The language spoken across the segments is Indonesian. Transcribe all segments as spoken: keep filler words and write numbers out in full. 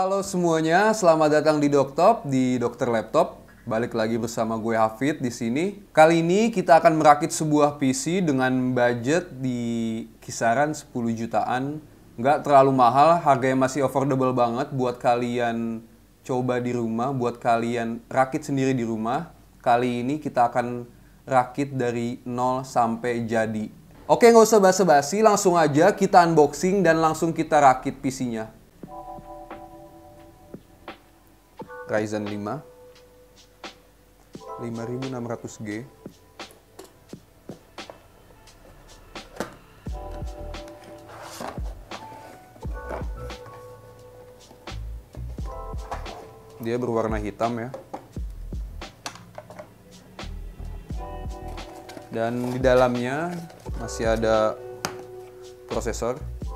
Halo semuanya, selamat datang di Doktop, di Dokter Laptop. Balik lagi bersama gue Hafid di sini. Kali ini kita akan merakit sebuah P C dengan budget di kisaran sepuluh jutaan. Nggak terlalu mahal, harganya masih affordable banget buat kalian coba di rumah, buat kalian rakit sendiri di rumah. Kali ini kita akan rakit dari nol sampai jadi. Oke, nggak usah basa-basi, langsung aja kita unboxing dan langsung kita rakit P C-nya. Ryzen lima lima ribu enam ratus G. Dia berwarna hitam ya. Dan di dalamnya masih ada prosesor.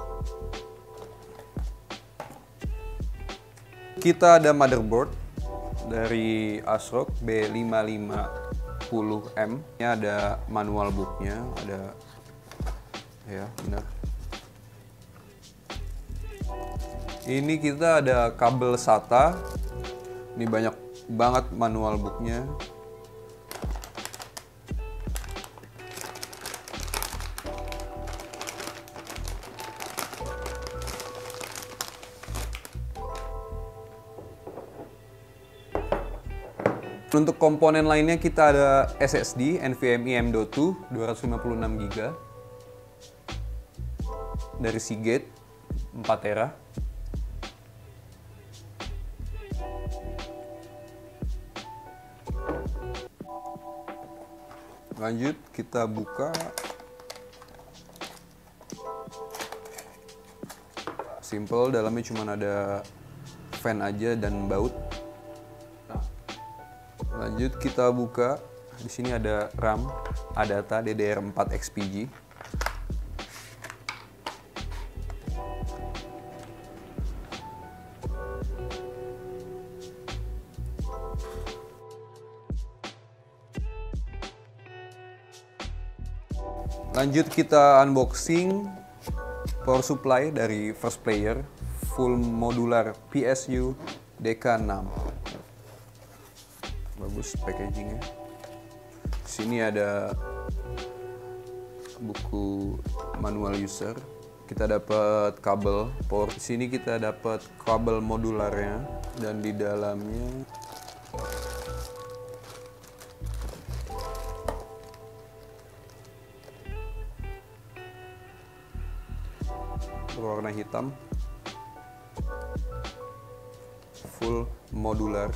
Kita ada motherboard dari ASRock B lima lima nol M. Ini ada manual booknya, ada ya benar. Ini kita ada kabel SATA. Ini banyak banget manual booknya. Untuk komponen lainnya kita ada S S D NVMe M dot dua dua ratus lima puluh enam giga dari Seagate empat tera. Lanjut kita buka. Simple, dalamnya cuma ada fan aja dan baut. Lanjut kita buka. Di sini ada RAM Adata D D R empat X P G. Lanjut kita unboxing power supply dari First Player full modular P S U D K enam. Bagus packagingnya. Di sini ada buku manual user. Kita dapat kabel power. Di sini kita dapat kabel modularnya dan di dalamnya berwarna hitam, full modular.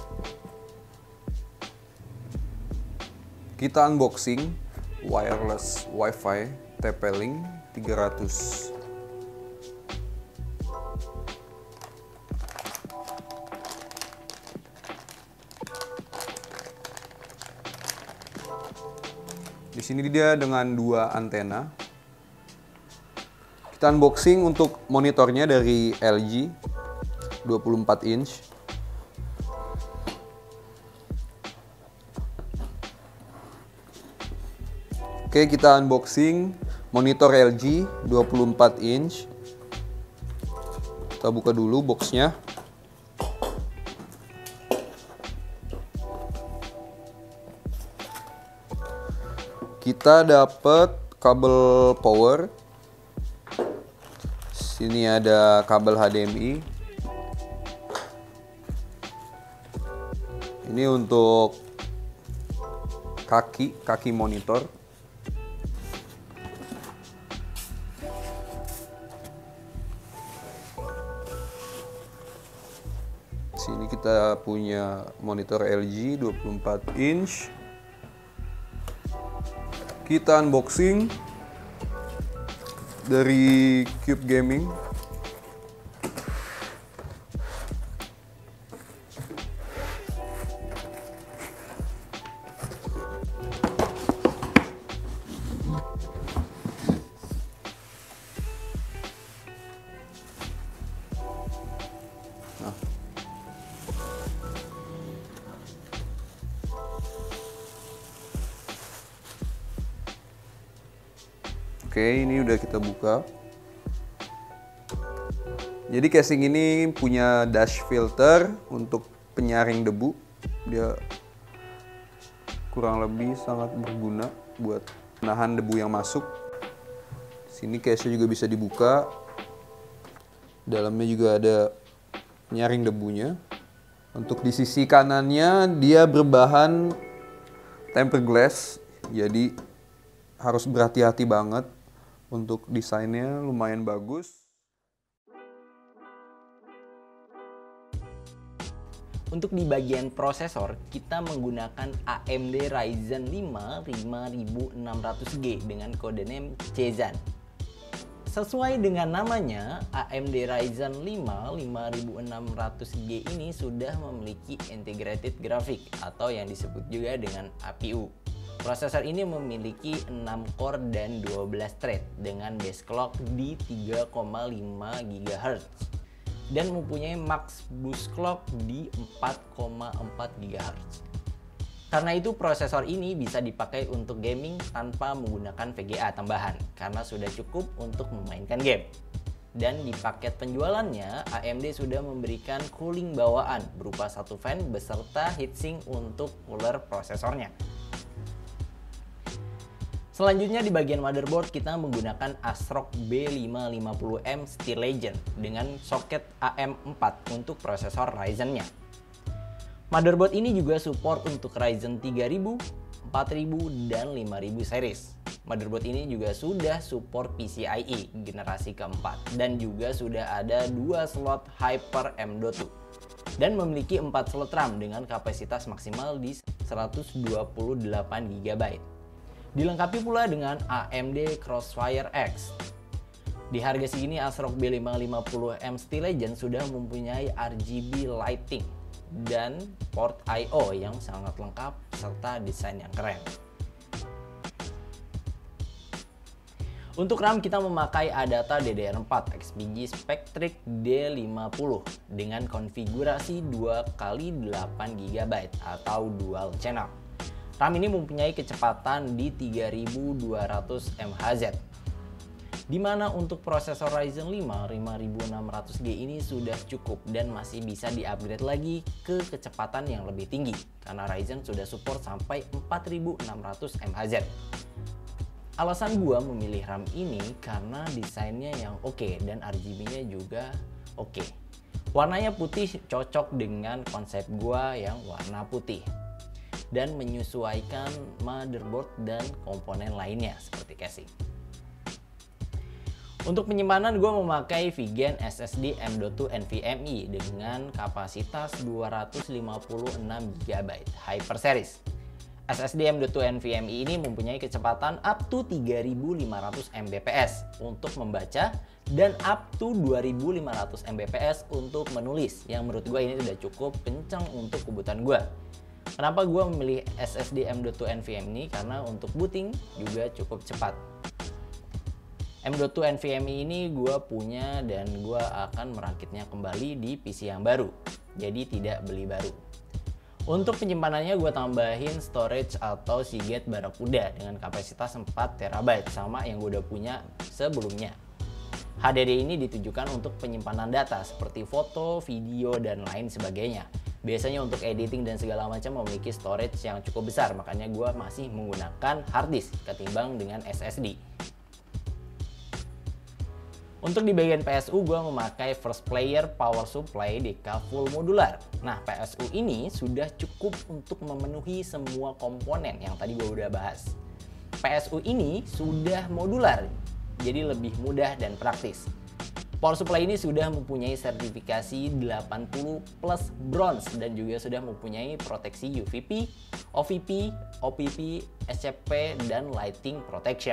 Kita unboxing wireless Wi-Fi T P-Link tiga ratus. Di sini dia dengan dua antena. Kita unboxing untuk monitornya dari L G dua puluh empat inch. Oke, kita unboxing monitor L G dua puluh empat inch. Kita buka dulu boxnya. Kita dapat kabel power. Sini ada kabel H D M I. Ini untuk kaki, kaki monitor. Sini kita punya monitor L G dua puluh empat inch. Kita unboxing dari Cube Gaming. Nah. Oke, ini udah kita buka. Jadi casing ini punya dash filter untuk penyaring debu. Dia kurang lebih sangat berguna buat menahan debu yang masuk. Sini case-nya juga bisa dibuka. Dalamnya juga ada penyaring debunya. Untuk di sisi kanannya dia berbahan tempered glass. Jadi harus berhati-hati banget. Untuk desainnya lumayan bagus. Untuk di bagian prosesor, kita menggunakan A M D Ryzen lima lima ribu enam ratus G dengan codename Cezanne. Sesuai dengan namanya, A M D Ryzen lima lima ribu enam ratus G ini sudah memiliki integrated graphic atau yang disebut juga dengan A P U. Prosesor ini memiliki enam core dan dua belas thread dengan base clock di tiga koma lima gigahertz. Dan mempunyai max boost clock di empat koma empat gigahertz. Karena itu prosesor ini bisa dipakai untuk gaming tanpa menggunakan V G A tambahan karena sudah cukup untuk memainkan game. Dan di paket penjualannya, A M D sudah memberikan cooling bawaan berupa satu fan beserta heatsink untuk cooler prosesornya. Selanjutnya di bagian motherboard kita menggunakan ASRock B lima lima nol M Steel Legend dengan soket A M empat untuk prosesor Ryzen-nya. Motherboard ini juga support untuk Ryzen tiga ribu, empat ribu, dan lima ribu series. Motherboard ini juga sudah support P C I E generasi keempat dan juga sudah ada dua slot Hyper M dot dua dan memiliki empat slot RAM dengan kapasitas maksimal di seratus dua puluh delapan giga byte. Dilengkapi pula dengan A M D Crossfire X. Di harga segini ASRock B lima lima nol M Steel Legend sudah mempunyai R G B lighting dan port I O yang sangat lengkap serta desain yang keren. Untuk RAM kita memakai ADATA D D R empat X P G Spectric D lima puluh dengan konfigurasi dua kali delapan giga byte atau dual channel. RAM ini mempunyai kecepatan di tiga ribu dua ratus megahertz. Di mana untuk prosesor Ryzen lima lima ribu enam ratus G ini sudah cukup dan masih bisa di-upgrade lagi ke kecepatan yang lebih tinggi karena Ryzen sudah support sampai empat ribu enam ratus megahertz. Alasan gua memilih RAM ini karena desainnya yang oke okay dan R G B-nya juga oke. Okay. Warnanya putih cocok dengan konsep gua yang warna putih dan menyesuaikan motherboard dan komponen lainnya seperti casing. Untuk penyimpanan gue memakai Vigen S S D M dot dua NVMe dengan kapasitas dua ratus lima puluh enam giga byte Hyper Series. S S D M dot dua NVMe ini mempunyai kecepatan up to tiga ribu lima ratus megabits untuk membaca dan up to dua ribu lima ratus megabits untuk menulis, yang menurut gue ini sudah cukup kencang untuk kebutuhan gue. Kenapa gue memilih S S D M dot dua NVMe ini? Karena untuk booting juga cukup cepat. M dot dua NVMe ini gue punya dan gue akan merakitnya kembali di P C yang baru. Jadi tidak beli baru. Untuk penyimpanannya gue tambahin storage atau Seagate Barracuda dengan kapasitas empat terabyte sama yang gue udah punya sebelumnya. H D D ini ditujukan untuk penyimpanan data seperti foto, video, dan lain sebagainya. Biasanya untuk editing dan segala macam memiliki storage yang cukup besar, makanya gue masih menggunakan hard disk ketimbang dengan S S D. Untuk di bagian P S U gue memakai First Player Power Supply D K full modular. Nah, P S U ini sudah cukup untuk memenuhi semua komponen yang tadi gue udah bahas. P S U ini sudah modular, jadi lebih mudah dan praktis. Power supply ini sudah mempunyai sertifikasi delapan puluh plus bronze dan juga sudah mempunyai proteksi U V P, O V P, O P P, S C P, dan lighting protection.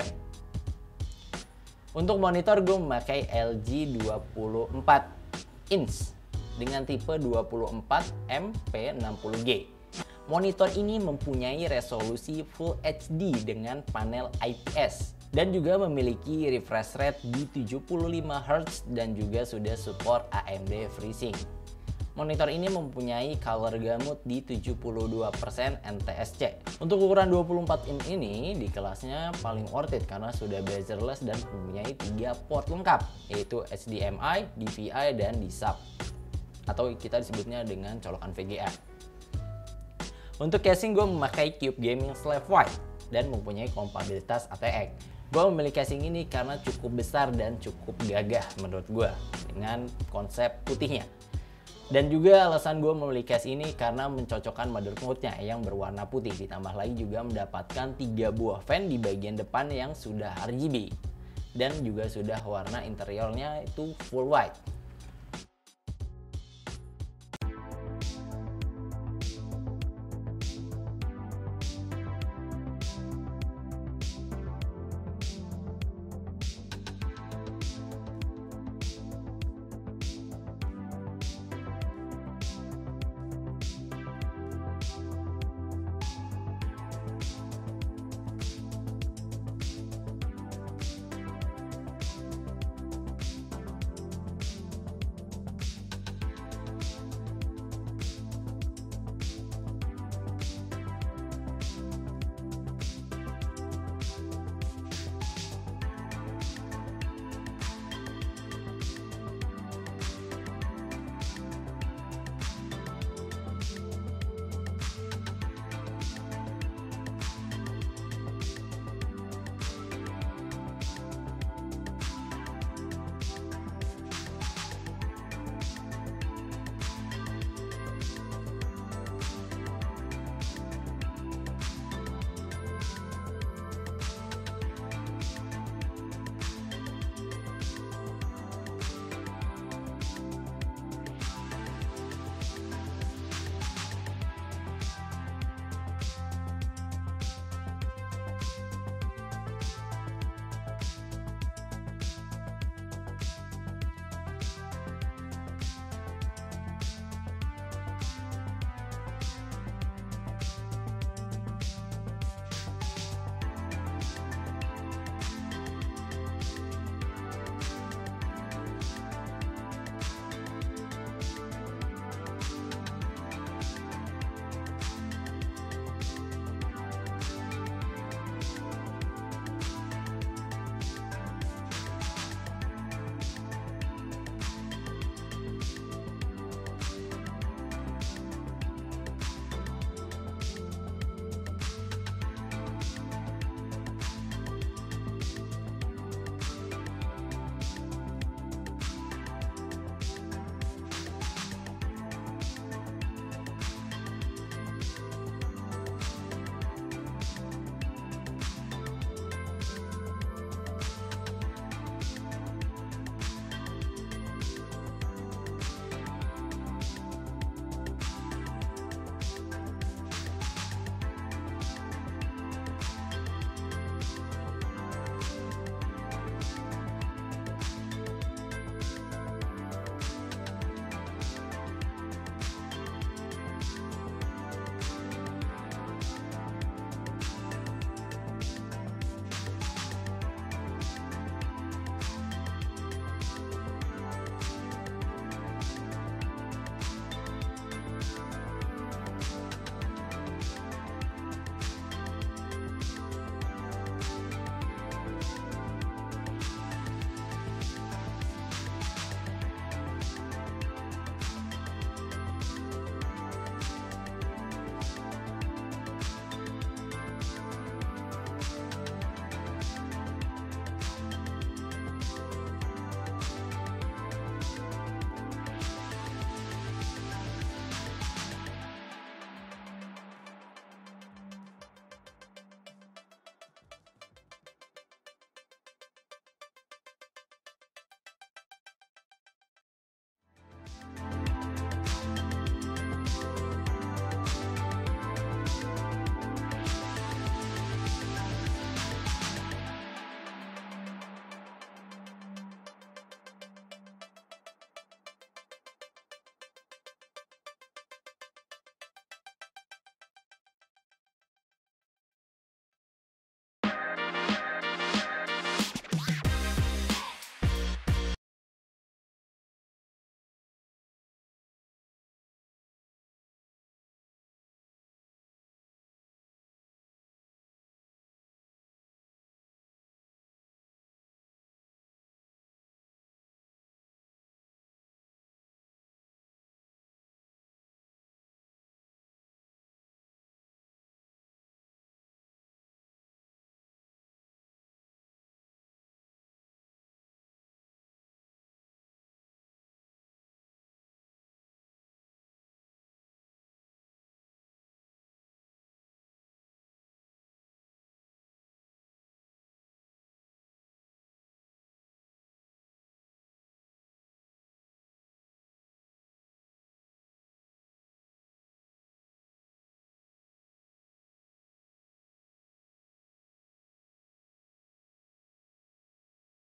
Untuk monitor gue memakai L G dua puluh empat inch dengan tipe dua puluh empat M P enam puluh G. Monitor ini mempunyai resolusi Full H D dengan panel I P S dan juga memiliki refresh rate di tujuh puluh lima hertz dan juga sudah support A M D FreeSync. Monitor ini mempunyai color gamut di tujuh puluh dua persen N T S C. Untuk ukuran dua puluh empat inch ini di kelasnya paling worth it karena sudah bezel-less dan mempunyai tiga port lengkap, yaitu H D M I, D V I, dan D S U B, atau kita disebutnya dengan colokan V G A. Untuk casing gue memakai Cube Gaming Slave White dan mempunyai kompatibilitas A T X. Gue memilih casing ini karena cukup besar dan cukup gagah menurut gue dengan konsep putihnya. Dan juga alasan gue memilih case ini karena mencocokkan motherboardnya yang berwarna putih, ditambah lagi juga mendapatkan tiga buah fan di bagian depan yang sudah R G B dan juga sudah warna interiornya itu full white.